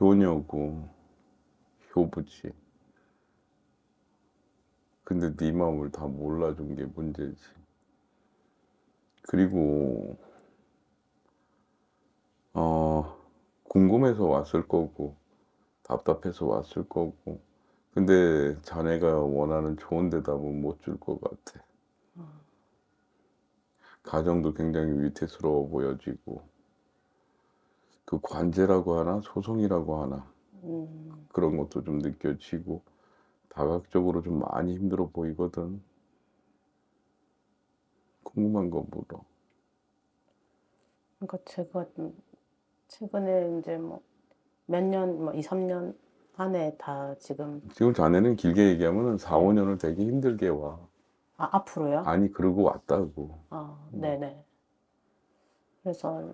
효녀고 효부지. 근데 네 마음을 다 몰라준 게 문제지. 그리고 궁금해서 왔을 거고 답답해서 왔을 거고 근데 자네가 원하는 좋은 대답은 못 줄 것 같아. 가정도 굉장히 위태스러워 보여지고 그 관제라고 하나 소송이라고 하나 그런 것도 좀 느껴지고 다각적으로 좀 많이 힘들어 보이거든. 궁금한 거 물어. 그러니까 제가 최근에 이제 뭐 몇 년, 뭐 2, 3년 안에 다 지금. 지금 자네는 길게 얘기하면은 4-5 네. 년을 되게 힘들게 와. 아, 앞으로요? 아니 그러고 왔다고. 아, 음. 네네. 그래서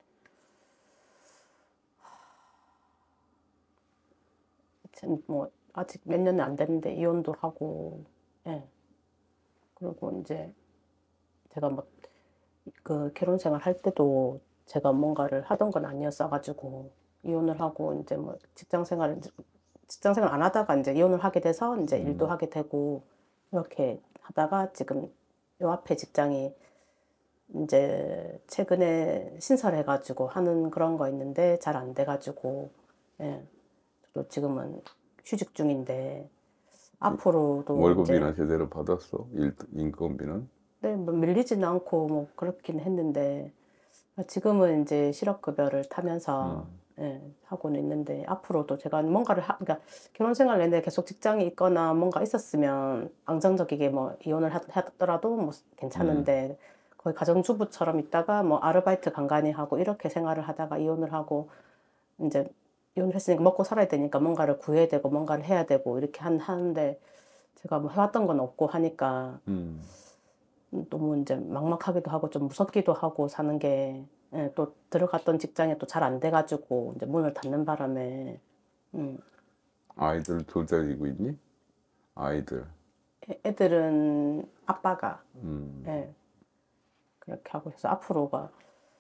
지금 뭐 아직 몇 년은 안 됐는데 이혼도 하고, 예. 그리고 이제 제가 뭐 그 결혼 생활 할 때도 제가 뭔가를 하던 건 아니었어가지고 이혼을 하고 이제 뭐 직장 생활 안 하다가 이제 이혼을 하게 돼서 이제 일도 하게 되고 이렇게 하다가 지금 요 앞에 직장이 이제 최근에 신설해가지고 하는 그런 거 있는데 잘 안 돼가지고, 예. 또 지금은 휴직 중인데 앞으로도 월급이나 이제. 제대로 받았어? 인건비는? 네, 뭐 밀리지는 않고 뭐 그렇긴 했는데 지금은 이제 실업급여를 타면서, 음. 예, 하고는 있는데 앞으로도 제가 뭔가를 그러니까 결혼 생활 내내 계속 직장이 있거나 뭔가 있었으면 안정적이게 뭐 이혼을 하더라도 뭐 음. 괜찮은데 거의 가정주부처럼 있다가 뭐 아르바이트 간간히 하고 이렇게 생활을 하다가 이혼을 하고 이제 이혼을 했으니까 먹고 살아야 되니까 뭔가를 구해야 되고 뭔가를 해야 되고 이렇게 하는데 제가 뭐 해왔던 건 없고 하니까 음. 너무 이제 막막하기도 하고 좀 무섭기도 하고 사는 게, 예, 또 들어갔던 직장에 또 잘 안 돼 가지고 이제 문을 닫는 바람에. 음 아이들 둘 데리고 있니? 아이들. 애들은 아빠가, 음. 예, 그렇게 하고 있어서 앞으로가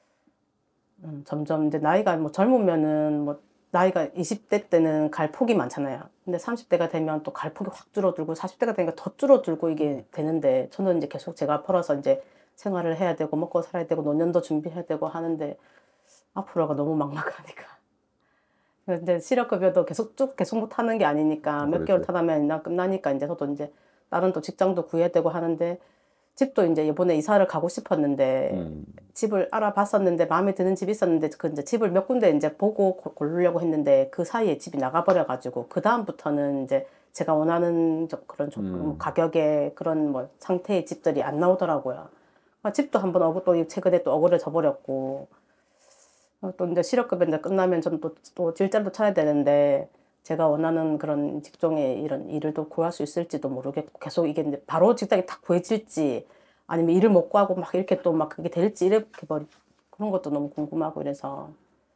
점점 이제 나이가 뭐 젊으면은 뭐 나이가 20대 때는 갈 폭이 많잖아요. 근데 30 대가 되면 또 갈 폭이 확 줄어들고 40 대가 되니까 더 줄어들고 이게 되는데 저는 이제 계속 제가 벌어서 이제 생활을 해야 되고 먹고 살아야 되고 노년도 준비해야 되고 하는데 앞으로가 너무 막막하니까. 근데 실업급여도 계속 못 하는 게 아니니까 몇 개월 그렇지. 타다면 끝나니까 인제 저도 인제 다른 또 직장도 구해야 되고 하는데 집도 인제 이번에 이사를 가고 싶었는데 음. 집을 알아봤었는데 마음에 드는 집이 있었는데 그 인제 집을 몇 군데 인제 보고 고르려고 했는데 그 사이에 집이 나가 버려 가지고 그다음부터는 인제 제가 원하는 그런 뭐 음. 가격의 그런 뭐 상태의 집들이 안 나오더라고요. 집도 한번 또 최근에 또 억울해져 버렸고 또 인제 실업급여 인제 끝나면 저는 또 직장도 찾아야 되는데 제가 원하는 그런 직종의 이런 일을 또 구할 수 있을지도 모르겠고 계속 이게 인제 바로 직장이 탁 구해질지 아니면 일을 못 구하고 막 이렇게 또 막 그게 될지 이렇게 그런 것도 너무 궁금하고 이래서.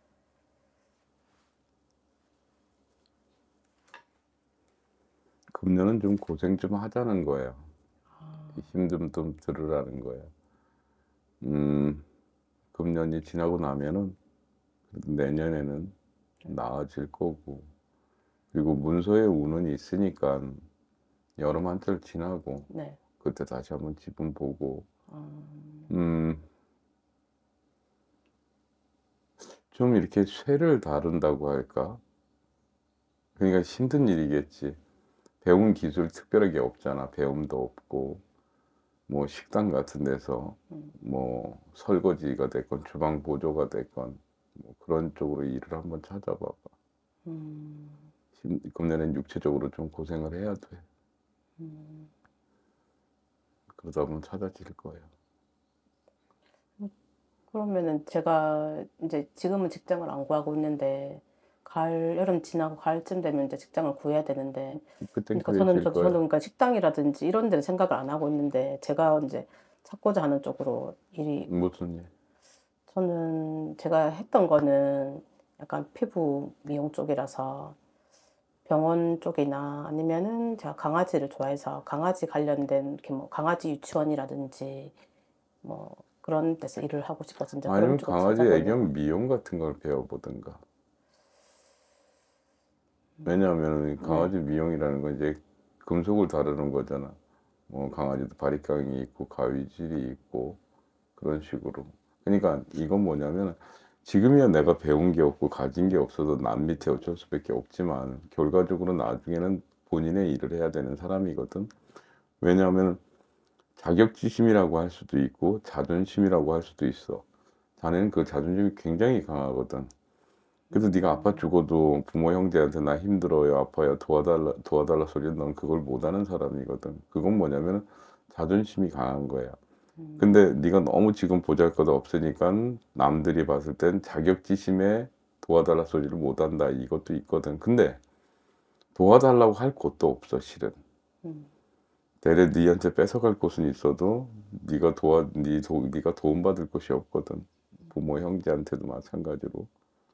금년은 좀 고생 좀 하자는 거예요. 힘 좀 들으라는 거예요. 음. 금년이 지나고 나면은 그래도 내년에는 나아질 거고 그리고 문서에 운은 있으니깐 여름 한철 지나고 네. 그때 다시 한번 집은 보고 음. 음 좀 이렇게 쇠를 다룬다고 할까? 그러니까 힘든 일이겠지. 배운 기술 특별하게 없잖아. 배움도 없고 뭐 식당 같은 데서 음. 뭐 설거지가 됐건 주방 보조가 됐건 뭐 그런 쪽으로 일을 한번 찾아 봐봐. 음. 금년엔 육체적으로 좀 고생을 해야 돼. 음. 그러다 보면 찾아질 거예요. 그러면은 제가 인제 지금은 직장을 안 구하고 있는데 여름 지나고 가을쯤 되면 인제 직장을 구해야 되는데 그땐 그러니까 저는 구해질 저는 거야. 그러니까 식당이라든지 이런 데는 생각을 안 하고 있는데 제가 인제 찾고자 하는 쪽으로 일이. 무슨 일? 저는 제가 했던 거는 약간 피부 미용 쪽이라서 병원 쪽이나 아니면은 제가 강아지를 좋아해서 강아지 관련된 이렇게 뭐 강아지 유치원이라든지 뭐 그런 데서 일을 하고 싶어서 인제 그런 아니면 쪽을 강아지 찾아보려고. 애견 미용 같은 걸 배워보든가. 왜냐하면 네. 강아지 미용이라는 건 이제 금속을 다루는 거잖아. 강아지도 바리깡이 있고 가위질이 있고 그런 식으로. 그러니까 이건 뭐냐면 지금이야 내가 배운 게 없고 가진 게 없어서 남 밑에 어쩔 수밖에 없지만 결과적으로 나중에는 본인의 일을 해야 되는 사람이거든. 왜냐하면 자격지심이라고 할 수도 있고 자존심이라고 할 수도 있어. 자네는 그 자존심이 굉장히 강하거든. 그래서 네가 아빠 죽어도 부모 형제한테 나 힘들어요, 아파요, 도와달라 소리는 넌 그걸 못하는 사람이거든. 그건 뭐냐면 자존심이 강한 거야. 근데 네가 너무 지금 보잘것없으니까 남들이 봤을 땐 자격지심에 도와달라 소리를 못한다 이것도 있거든. 근데 도와달라고 할 곳도 없어 실은. 대래 네한테 뺏어갈 곳은 있어도 네가 도움받을 곳이 없거든. 부모 형제한테도 마찬가지로.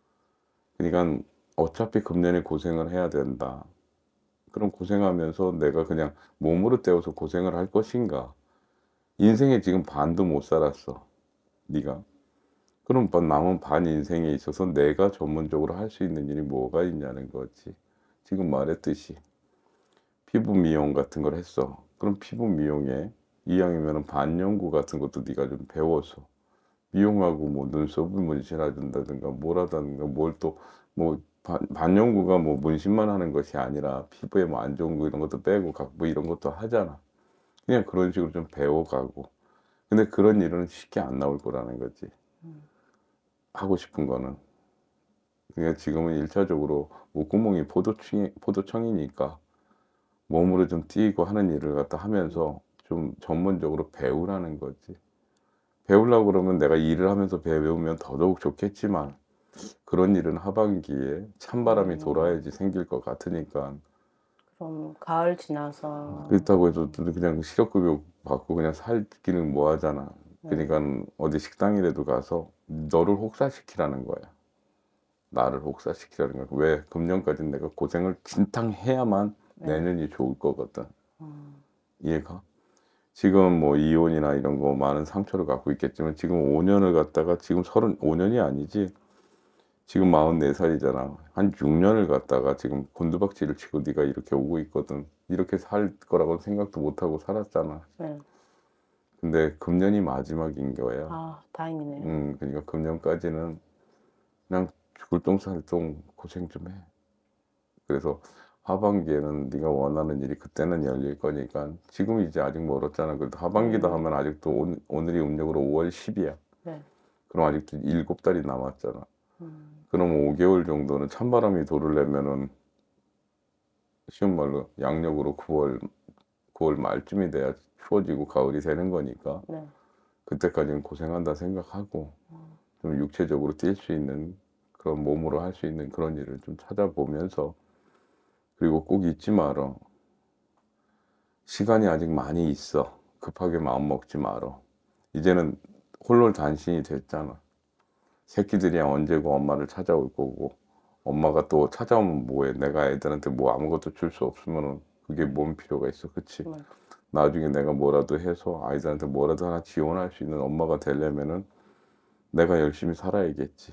그러니까 어차피 금년에 고생을 해야 된다. 그럼 고생하면서 내가 그냥 몸으로 때워서 고생을 할 것인가? 인생에 지금 반도 못 살았어, 네가. 그럼 남은 반 인생에 있어서 내가 전문적으로 할 수 있는 일이 뭐가 있냐는 거지. 지금 말했듯이 피부 미용 같은 걸 했어. 그럼 피부 미용에 이왕이면 반영구 같은 것도 네가 좀 배워서 미용하고 뭐 눈썹을 문신해준다든가 뭘 하든가 뭘 또 뭐 반영구가 뭐 문신만 하는 것이 아니라 피부에 뭐 안 좋은 거 이런 것도 빼고 뭐 이런 것도 하잖아. 그냥 그런 식으로 좀 배워가고. 근데 그런 일은 쉽게 안 나올 거라는 거지. 하고 싶은 거는. 그러니까 지금은 일차적으로 목구멍이 포도청이니까 몸으로 좀 뛰고 하는 일을 갖다 하면서 좀 전문적으로 배우라는 거지. 배우려고 그러면 내가 일을 하면서 배우면 더더욱 좋겠지만 그런 일은 하반기에 찬바람이 돌아야지 생길 것 같으니까. 그럼 가을 지나서 그렇다고 해서 그냥 실업급여 받고 그냥 살기는 뭐 하잖아. 그러니까 어디 식당이라도 가서 너를 혹사시키라는 거야. 나를 혹사시키라는 거야. 왜? 금년까지는 내가 고생을 진탕 해야만 내년이 좋을 거거든. 이해가? 지금 뭐 이혼이나 이런 거 많은 상처를 갖고 있겠지만 지금 5년을 갖다가 지금 35년이 아니지. 지금 44살이잖아. 한 6년을 갖다가 지금 곤두박질을 치고 네가 이렇게 오고 있거든. 이렇게 살 거라고 생각도 못 하고 살았잖아. 네. 근데 금년이 마지막인 거야. 아, 다행이네요. 그러니까 금년까지는 그냥 죽을 똥 살 똥 고생 좀 해. 그래서 하반기에는 네가 원하는 일이 그때는 열릴 거니까 지금 이제 아직 멀었잖아. 그래도 하반기다 하면 아직도 오늘이 음력으로 5월 10이야. 네. 그럼 아직도 7달이 남았잖아. 그럼 5개월 정도는 찬바람이 돌으려면은 쉬운 말로 양력으로 9월 말쯤이 돼야 추워지고 가을이 되는 거니까 네. 그때까지는 고생한다 생각하고 좀 육체적으로 뛸 수 있는 그런 몸으로 할 수 있는 그런 일을 좀 찾아보면서 그리고 꼭 잊지 마라. 시간이 아직 많이 있어. 급하게 마음 먹지 마라. 이제는 홀로 단신이 됐잖아. 새끼들이 언제고 엄마를 찾아올 거고 엄마가 또 찾아오면 뭐해. 내가 애들한테 뭐 아무것도 줄 수 없으면은 그게 뭔 필요가 있어. 그치? 나중에 내가 뭐라도 해서 아이들한테 뭐라도 하나 지원할 수 있는 엄마가 되려면은 내가 열심히 살아야겠지.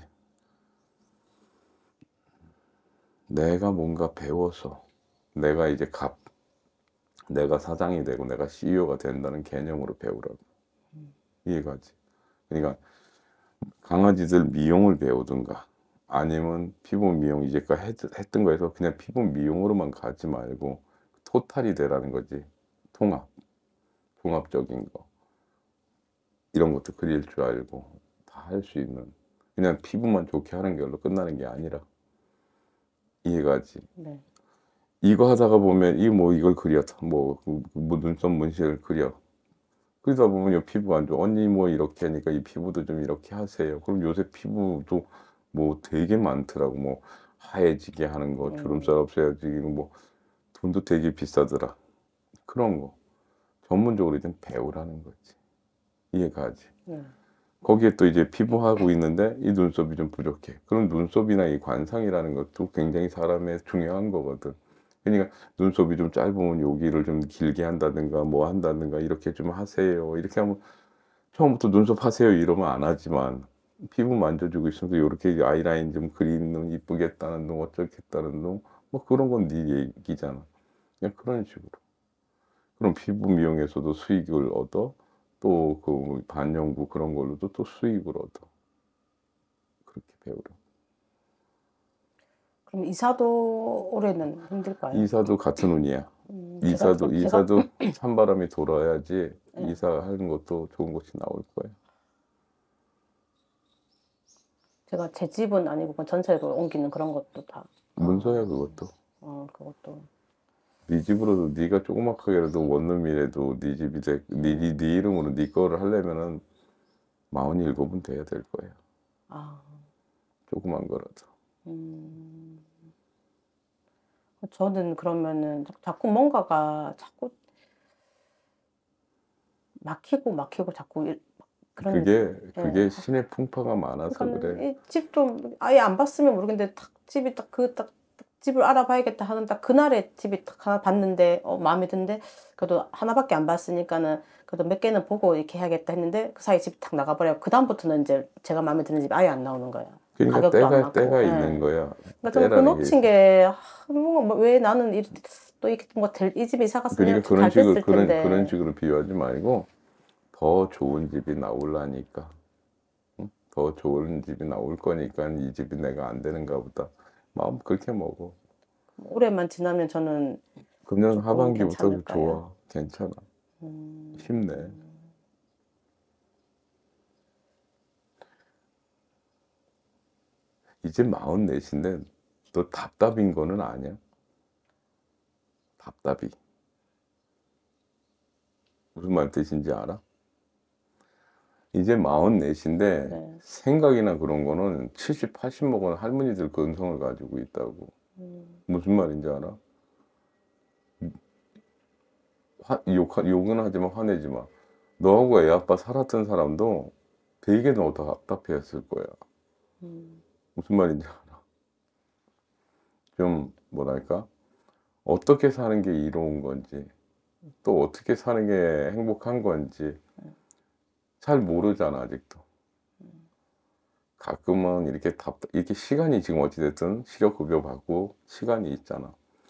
내가 뭔가 배워서 내가 이제 내가 사장이 되고 내가 CEO가 된다는 개념으로 배우라고. 이해가지? 그러니까 강아지들 미용을 배우든가 아니면 피부 미용 이제까지 했던 거에서 그냥 피부 미용으로만 가지 말고 토탈이 되라는 거지. 통합적인 거. 이런 것도 그릴 줄 알고 다 할 수 있는. 그냥 피부만 좋게 하는 걸로 끝나는 게 아니라. 이해가지? 네. 이거 하다가 보면 이걸 그려. 뭐 눈썹 문신을 그려. 그러다 보면 요 피부 안 좋아. 언니 뭐 이렇게 하니까 이 피부도 좀 이렇게 하세요. 그럼 요새 피부도 뭐 되게 많더라고. 뭐 하얘지게 하는 거, 주름살 없애야지. 이거 뭐 돈도 되게 비싸더라. 그런 거 전문적으로 좀 배우라는 거지. 이해가지? 거기에 또 이제 피부하고 있는데 이 눈썹이 좀 부족해. 그럼 눈썹이나 이 관상이라는 것도 굉장히 사람의 중요한 거거든. 그러니까 눈썹이 좀 짧으면 여기를 좀 길게 한다든가 뭐 한다든가 이렇게 좀 하세요. 이렇게 하면 처음부터 눈썹 하세요 이러면 안 하지만 피부 만져주고 있으면서 이렇게 아이라인 좀 그리는 놈 이쁘겠다는 놈 어쩌겠다는 놈 뭐 그런 건 네 얘기잖아. 그냥 그런 식으로. 그럼 피부 미용에서도 수익을 얻어 또 그 반영구 그런 걸로도 또 수익을 얻어. 그렇게 배우려. 그럼 이사도 올해는 힘들까요? 이사도 같은 운이야. 제가 이사도 찬바람이 돌아야지 예, 이사하는 것도 좋은 것이 나올 거야. 제가 제 집은 아니고 그냥 전세로 옮기는 그런 것도 다 문서야 그것도. 그것도 네 집으로도 네가 조그맣게라도 원룸이라도 네 집이 네 이름으로 네 거를 하려면은 47은 돼야 될 거야. 아, 조그만 거라도. 음, 저는 그러면은 자꾸 뭔가가 자꾸 막히고 자꾸 그런 그게 예. 신의 풍파가 많아서 그래. 그러니까 이 집도 아예 안 봤으면 모르겠는데 딱 집이 딱 집을 알아봐야겠다 하는 딱 그날에 집이 딱 하나 봤는데 마음에 드는데 그래도 하나밖에 안 봤으니까는 그래도 몇 개는 보고 이렇게 해야겠다 했는데 그 사이 집이 탁 나가버려. 그 다음부터는 이제 제가 마음에 드는 집이 아예 안 나오는 거야. 그러니까 가격도 안 맞고. 때가 예. 있는 거야. 그러니까 저는 그 때라는 게 놓친 있어. 게 왜 나는 또 이렇게 이 집에 이사 갔으면 그러니까 잘 됐을 그런 텐데. 식으로 비유하지 말고 더 좋은 집이 나오려니까. 응? 더 좋은 집이 나올 거니까 이 집이 내가 안 되는가 보다. 마음 그렇게 먹어. 올해만 지나면 저는 금년 조금 하반기부터 괜찮을까요? 좋아. 괜찮아. 힘내. 이제 44인데 너 답답인 거는 아니야? 답답이. 무슨 말 뜻인지 알아? 이제 44인데 네. 생각이나 그런 거는 70, 80 먹은 할머니들 근성을 가지고 있다고. 무슨 말인지 알아? 욕은 하지만 화내지 마. 너하고 애 아빠 살았던 사람도 되게 너 답답해했을 거야. 무슨 말인지 알아? 좀 뭐랄까? 어떻게 사는 게 이로운 건지 또 어떻게 사는 게 행복한 건지 잘 모르잖아 아직도. 가끔은 이렇게 시간이 지금 어찌됐든 실업급여 받고 시간이 있잖아.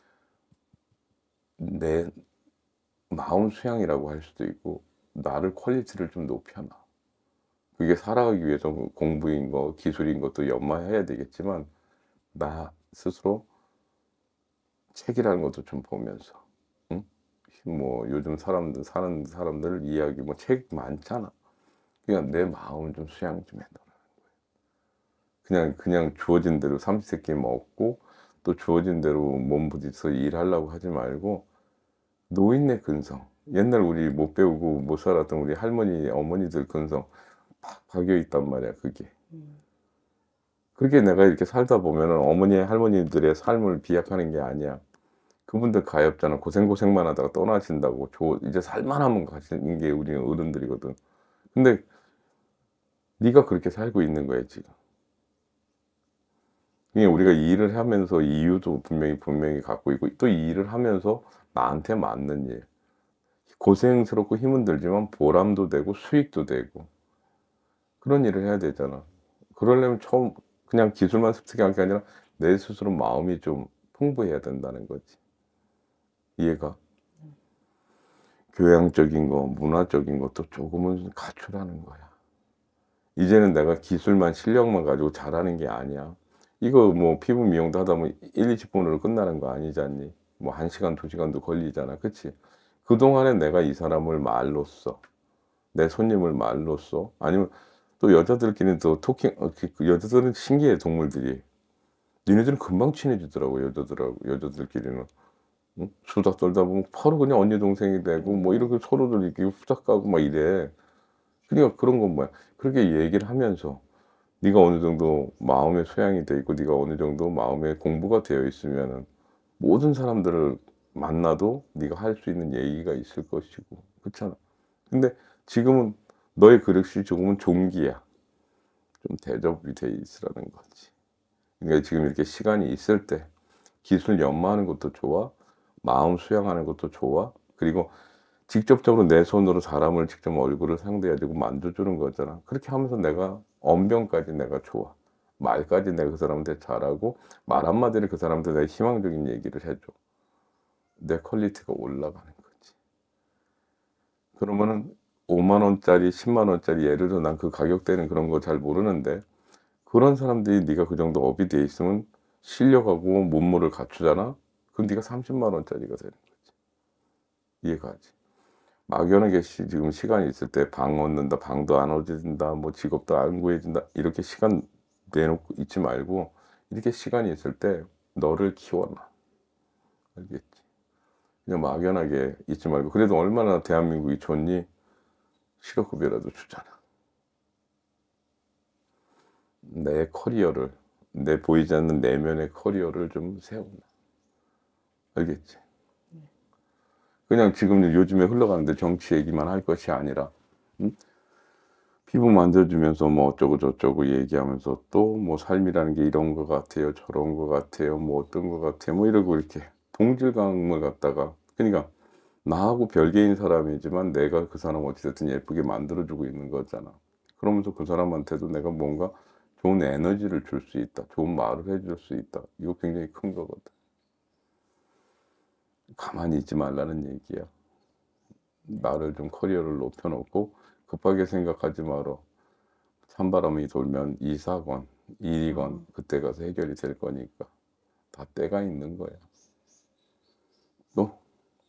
내 마음 수양이라고 할 수도 있고 나를 퀄리티를 좀 높여놔. 그게 살아가기 위해서 공부인 거 기술인 것도 연마해야 되겠지만 나 스스로 책이라는 것도 좀 보면서 응? 뭐 요즘 사는 사람들 이야기 뭐 책 많잖아. 그냥 내 마음을 좀 수양 좀 해놔. 그냥 주어진 대로 삼시세끼 먹고 또 주어진 대로 몸 부딪혀서 일하려고 하지 말고 노인네 근성 옛날 우리 못 배우고 못 살았던 우리 할머니 어머니들 근성 팍 박여 있단 말이야 그게. 그렇게 내가 이렇게 살다 보면은 어머니 할머니들의 삶을 비약하는 게 아니야. 그분들 가엾잖아. 고생만 하다가 떠나신다고. 이제 살만하면 가시는 게 우리 어른들이거든. 근데 네가 그렇게 살고 있는 거야 지금. 그냥 우리가 일을 하면서 이유도 분명히 갖고 있고 또 이 일을 하면서 나한테 맞는 일. 고생스럽고 힘은 들지만 보람도 되고 수익도 되고 그런 일을 해야 되잖아. 그러려면 처음 그냥 기술만 습득한 게 아니라 내 스스로 마음이 좀 풍부해야 된다는 거지. 이해가? 교양적인 거, 문화적인 것도 조금은 갖추라는 거야. 이제는 내가 기술만 실력만 가지고 잘하는 게 아니야. 이거 뭐 피부 미용도 하다 보면 1, 20분으로 끝나는 거 아니잖니. 뭐 1시간, 2시간도 걸리잖아. 그치? 그동안에 내가 이 사람을 말로써 내 손님을 말로써 아니면 또 여자들끼리는 또 그 여자들은 신기해 동물들이. 니네들은 금방 친해지더라고 여자들끼리는. 응? 수다 떨다 보면 바로 그냥 언니 동생이 되고 뭐 이렇게 서로들 이렇게 후딱 가고 막 이래. 그러니까 그런 건 뭐야? 그렇게 얘기를 하면서 네가 어느 정도 마음의 소양이 돼 있고 네가 어느 정도 마음의 공부가 되어 있으면은 모든 사람들을 만나도 네가 할 수 있는 예의가 있을 것이고 그렇잖아. 근데 지금은 너의 그릇이 조금은 종기야. 좀 대접이 돼 있으라는 거지. 그러니까 지금 이렇게 시간이 있을 때 기술 연마하는 것도 좋아. 마음 수양하는 것도 좋아. 그리고 직접적으로 내 손으로 사람을 직접 얼굴을 상대해 주고 만져주는 거잖아. 그렇게 하면서 내가 언변까지 내가 좋아. 말까지 내가 그 사람한테 잘하고 말 한마디를 그 사람한테 내가 희망적인 얘기를 해줘. 내 퀄리티가 올라가는 거지. 그러면은 5만 원짜리, 10만 원짜리 예를 들어 난 그 가격대는 그런 거 잘 모르는데 그런 사람들이 네가 그 정도 업이 돼 있으면 실력하고 몸물을 갖추잖아. 그럼 네가 30만 원짜리가 되는 거지. 이해가지? 막연하게 지금 시간이 있을 때 방 얻는다, 방도 안 얻어진다, 뭐 직업도 안 구해진다 이렇게 시간 내놓고 있지 말고 이렇게 시간이 있을 때 너를 키워놔. 알겠지? 그냥 막연하게 있지 말고 그래도 얼마나 대한민국이 좋니? 실업급여라도 주잖아. 내 커리어를 내 보이지 않는 내면의 커리어를 좀 세워놔. 알겠지? 그냥 지금 요즘에 흘러가는데 정치 얘기만 할 것이 아니라 응? 피부 만져주면서 뭐 어쩌고 저쩌고 얘기하면서 또 뭐 삶이라는 게 이런 것 같아요 저런 것 같아요 뭐 어떤 것 같아요 뭐 이러고 이렇게 동질감을 갖다가 그러니까 나하고 별개인 사람이지만 내가 그 사람 어찌됐든 예쁘게 만들어주고 있는 거잖아. 그러면서 그 사람한테도 내가 뭔가 좋은 에너지를 줄 수 있다 좋은 말을 해줄 수 있다 이거 굉장히 큰 거거든. 가만히 있지 말라는 얘기야. 나를 좀 커리어를 높여놓고 급하게 생각하지 말어. 찬바람이 돌면 이사건 일이건 그때 가서 해결이 될 거니까 다 때가 있는 거야. 또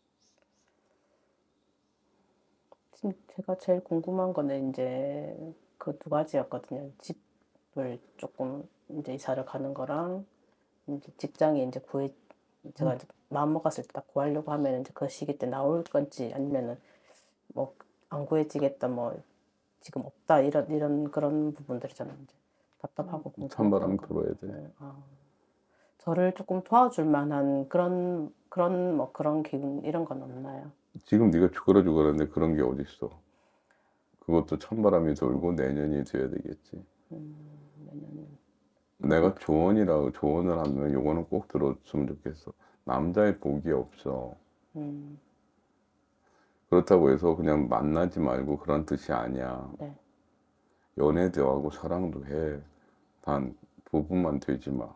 지금 제가 제일 궁금한 거는 이제 그 두 가지였거든요. 집을 조금 이제 이사를 가는 거랑 이제 직장이 이제 제가 이제 마음 먹었을 때 딱 구하려고 하면 이제 그 시기 때 나올 건지 아니면은 뭐 안 구해지겠다 뭐 지금 없다 이런 그런 부분들이잖아요. 이제 답답하고 궁금했던 찬바람 거. 불어야 돼. 네, 저를 조금 도와줄 만한 그런 기운 이런 건 없나요? 지금 네가 죽어라 죽어라는데 그런 게 어딨어. 그것도 찬바람이 돌고 내년이 돼야 되겠지. 내년에. 내가 조언을 하면 요거는 꼭 들었으면 좋겠어. 남자의 복이 없어. 음, 그렇다고 해서 그냥 만나지 말고 그런 뜻이 아니야. 네. 연애도 하고 사랑도 해. 단 부부만 되지 마.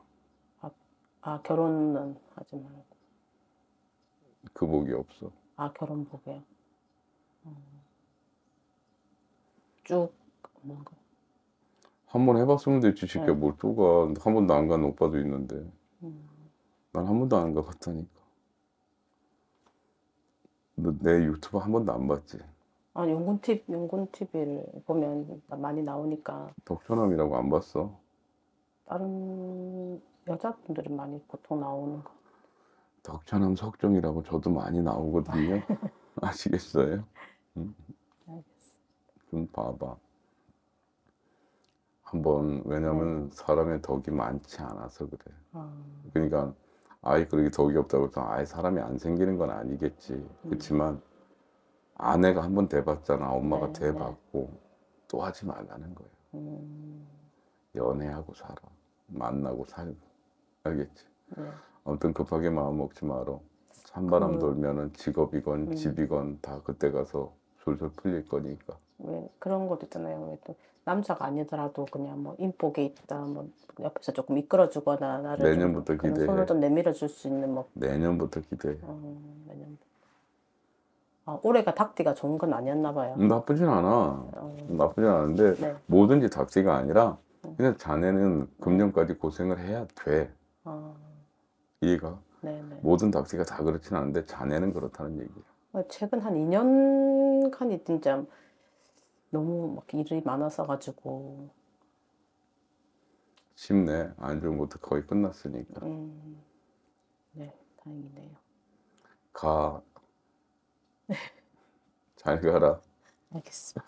결혼은 하지 말고. 그 복이 없어. 결혼 보게요. 쭉 없는 거. 한 번 해봤으면 됐지. 네. 쉽게 뭘 또 가. 한 번도 안 간 오빠도 있는데. 난 한 번도 안 가봤다니까. 너 내 유튜브 한 번도 안 봤지? 연군 TV를 보면 많이 나오니까 덕처남이라고 안 봤어? 다른 여자분들이 많이 보통 나오는 거. 덕처남 석정이라고 저도 많이 나오거든요. 아시겠어요? 응? 알겠어. 좀 봐봐. 한번 왜냐면 사람의 덕이 많지 않아서 그래. 그러니까 아예 그렇게 덕이 없다고 해서 아예 사람이 안 생기는 건 아니겠지. 그렇지만 아내가 한 번 돼봤잖아. 엄마가 네, 돼봤고 또 하지 말라는 거예요. 연애하고 살아. 만나고 살고. 알겠지? 네. 아무튼 급하게 마음 먹지 마라. 찬바람 돌면은 직업이건 집이건 다 그때 가서 솔솔 풀릴 거니까. 왜 그런 것도 있잖아요. 왜 또 남자가 아니더라도 그냥 뭐 인복에 있다, 뭐 옆에서 조금 이끌어주거나 나를 좀 내년부터 그런 기대해. 손을 좀 내밀어 줄 수 있는 뭐 내년부터 기대해. 내년. 올해가 닭띠가 좋은 건 아니었나 봐요. 나쁘진 않아. 나쁘진 않은데 네. 뭐든지 닥치가 아니라 그냥 자네는 금년까지 고생을 해야 돼. 이해가? 네네. 모든 닥치가 다 그렇진 않은데 자네는 그렇다는 얘기야. 최근 한 2년간이 진짜 너무 막 일이 많아서 가지고 쉽네. 안 좋은 것도 거의 끝났으니까. 네, 다행이네요. 가. 잘 가라. 알겠습니다.